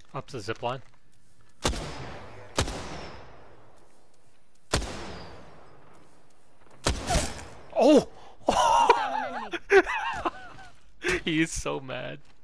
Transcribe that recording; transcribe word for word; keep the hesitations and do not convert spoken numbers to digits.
Up the zip line. Oh! Found an enemy. He is so mad.